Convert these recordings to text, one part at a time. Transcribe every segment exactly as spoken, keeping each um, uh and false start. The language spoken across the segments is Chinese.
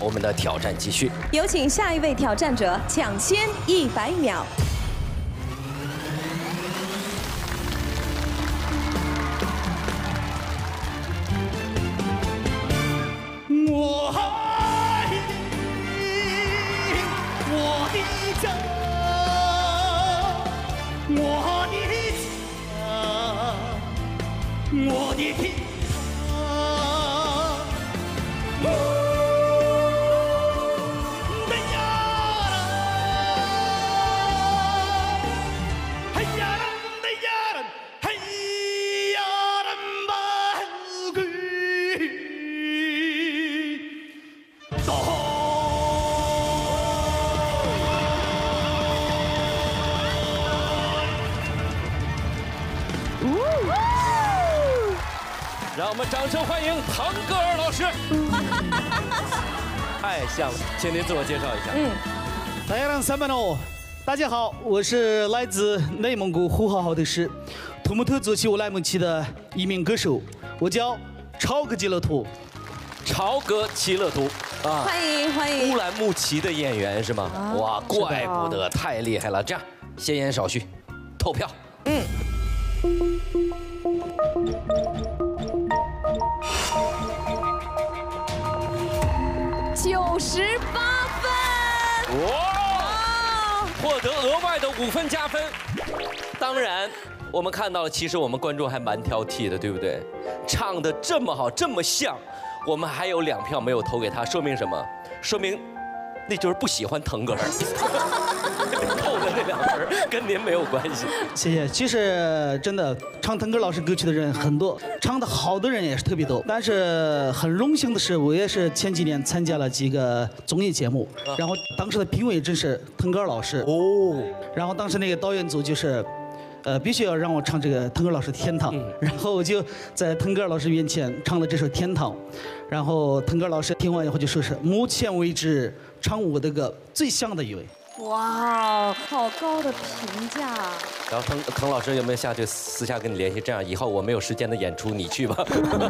我们的挑战继续， 有请下一位挑战者抢先一百秒。 我爱你，我的家，我的家，我的天堂。 让我们掌声欢迎腾格尔老师。太像了，请您自我介绍一下。嗯， 大家三百诺，大家好，我是来自内蒙古呼和浩特市土木特族旗乌莱木齐的一名歌手，我叫超哥吉勒图。 超哥齐勒图啊， 欢迎欢迎。 乌兰牧骑的演员是吗？啊、哇，怪不得，太厉害了。这样，闲言少叙，投票。嗯。 九十八分， 哇！获得额外的五分加分。当然，我们看到了，其实我们观众还蛮挑剔的，对不对？唱得这么好，这么像，我们还有两票没有投给他，说明什么？说明那就是不喜欢腾格尔。扣的那两分跟您没有关系。 谢谢。其实真的唱腾格尔老师歌曲的人很多，唱得好的人也是特别多。但是很荣幸的是，我也是前几年参加了几个综艺节目，然后当时的评委正是腾格尔老师。哦。然后当时那个导演组就是。呃，必须要让我唱这个腾格尔老师的《天堂》，嗯、然后我就在腾格尔老师面前唱了这首《天堂》，然后腾格尔老师听完以后就说是目前为止唱我的歌最像的一位。 哇，好高的评价！ 然后腾腾老师有没有下去私下跟你联系？这样以后我没有时间的演出，你去吧。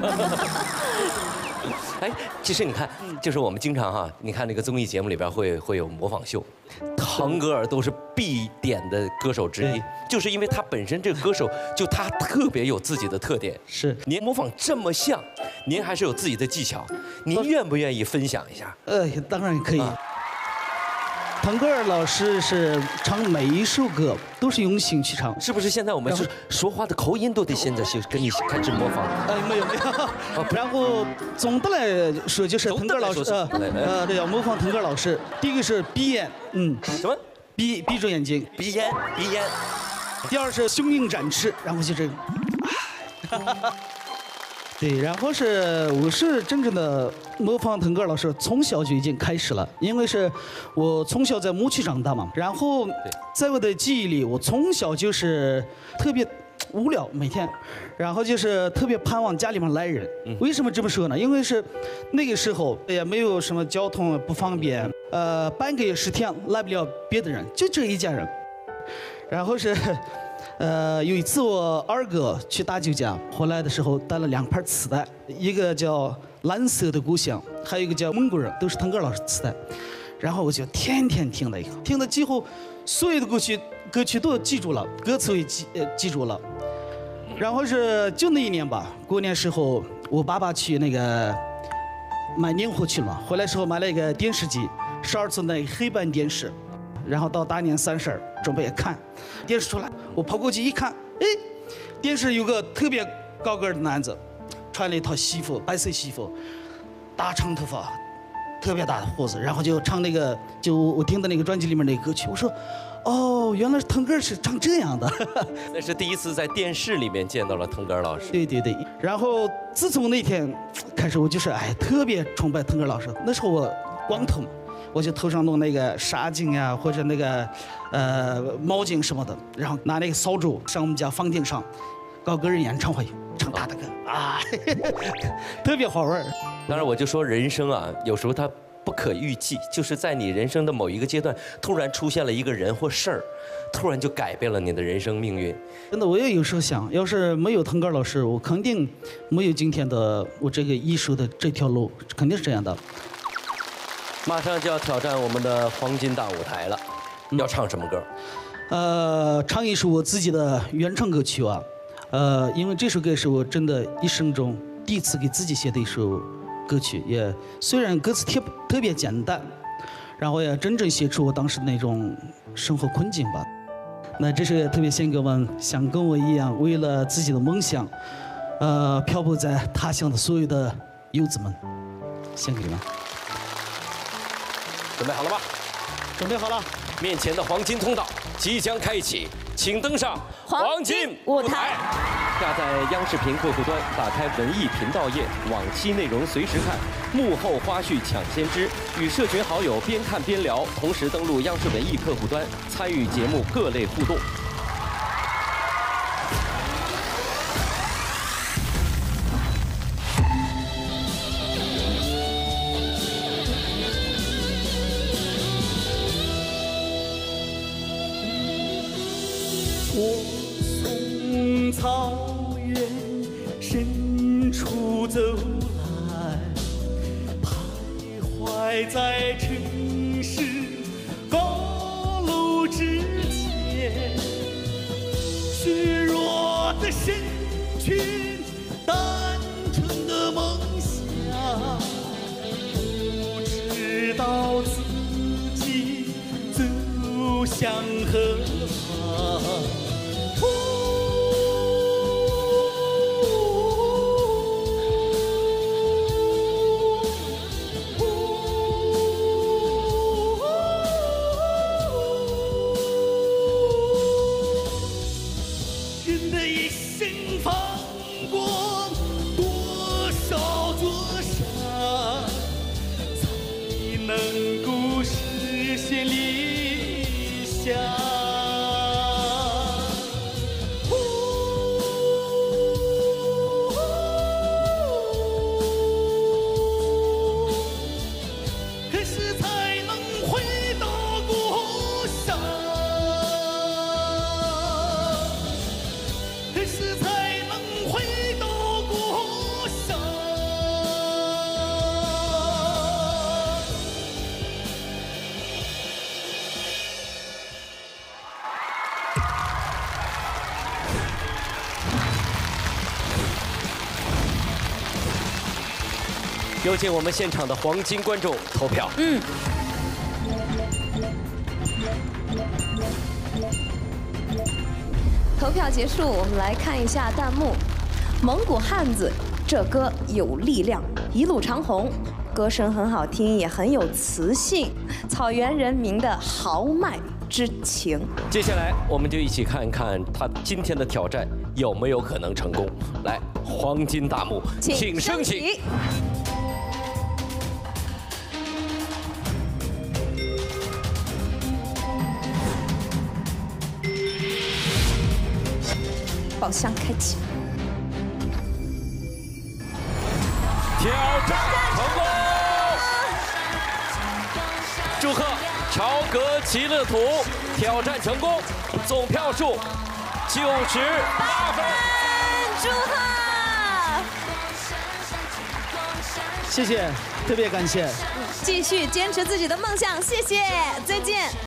哎，其实你看，就是我们经常哈，你看那个综艺节目里边会会有模仿秀，腾格尔都是必点的歌手之一，就是因为他本身这个歌手就他特别有自己的特点。 是， 您模仿这么像，您还是有自己的技巧，您愿不愿意分享一下？ 呃，当然可以。啊腾格尔老师是唱每一首歌都是用心去唱， 是不是？现在我们是说话的口音都得现在是跟你开始模仿。 呃，没有没有。然后总的来说就是腾格尔老师，呃呃，对，要模仿腾格尔老师。第一个是闭眼，嗯， 什么？ 闭闭住眼睛， 闭眼闭眼。 第二是胸鹰展翅，然后就这个。对，然后是我是真正的模仿腾格尔老师，从小就已经开始了，因为是我从小在牧区长大嘛，然后在我的记忆里，我从小就是特别无聊，每天，然后就是特别盼望家里面来人。为什么这么说呢？因为是那个时候也没有什么交通不方便，呃，半个月十天来不了别的人，就这一家人，然后是。呃，有一次我二哥去大舅家，回来的时候带了两盘磁带，一个叫《蓝色的故乡》，还有一个叫《蒙古人》，都是腾格尔老师磁带。然后我就天天听了以后，听的几乎所有的歌曲歌曲都记住了，歌词也记呃记住了。然后是就那一年吧，过年时候我爸爸去那个买年货去了嘛，回来时候买了一个电视机，十二寸的黑白电视。然后到大年三十准备看，电视出来，我跑过去一看，哎，电视有个特别高个的男子，穿了一套西服，白色西服，大长头发，特别大的胡子，然后就唱那个，就我听的那个专辑里面那个歌曲，我说，哦，原来是腾格尔是唱这样的。 那是第一次在电视里面见到了腾格尔老师。 对对对，然后自从那天开始，我就是哎特别崇拜腾格尔老师。那时候我光头嘛。我就头上弄那个纱巾呀，或者那个呃毛巾什么的，然后拿那个扫帚上我们家房顶上搞个人演唱会，唱他的歌啊，特别好玩。 当然，我就说人生啊，有时候它不可预计，就是在你人生的某一个阶段，突然出现了一个人或事儿，突然就改变了你的人生命运。 真的，我也有时候想，要是没有腾格尔老师，我肯定没有今天的我这个艺术的这条路，肯定是这样的。 马上就要挑战我们的黄金大舞台了，要唱什么歌？ 呃，唱一首我自己的原创歌曲啊，呃，因为这首歌是我真的一生中第一次给自己写的一首歌曲，也虽然歌词特特别简单，然后也真正写出我当时那种生活困境吧。那这首也特别献给我们像跟我一样为了自己的梦想，呃，漂泊在他乡的所有的游子们，献给你们。 准备好了吗？ 准备好了。 面前的黄金通道即将开启，请登上黄金舞台。下载央视频客户端，打开文艺频道页，往期内容随时看，幕后花絮抢先知，与社群好友边看边聊，同时登录央视文艺客户端，参与节目各类互动。 我从草原深处走来，徘徊在城市高楼之间，虚弱的身躯，单纯的梦想，不知道自己走向何方。人的一生放过多少座山，才能够实现理想？可是才能回到故乡。可是才能回到故乡。 有请我们现场的黄金观众投票。 嗯。投票结束，我们来看一下弹幕。蒙古汉子，这歌有力量，一路长虹，歌声很好听，也很有磁性，草原人民的豪迈之情。 接下来，我们就一起看看他今天的挑战有没有可能成功。来，黄金大幕，请升起。 宝箱开启。 挑战成功！祝贺朝格齐乐土挑战成功，总票数九十八分。 祝贺！ 谢谢，特别感谢。 继续坚持自己的梦想，谢谢，再见。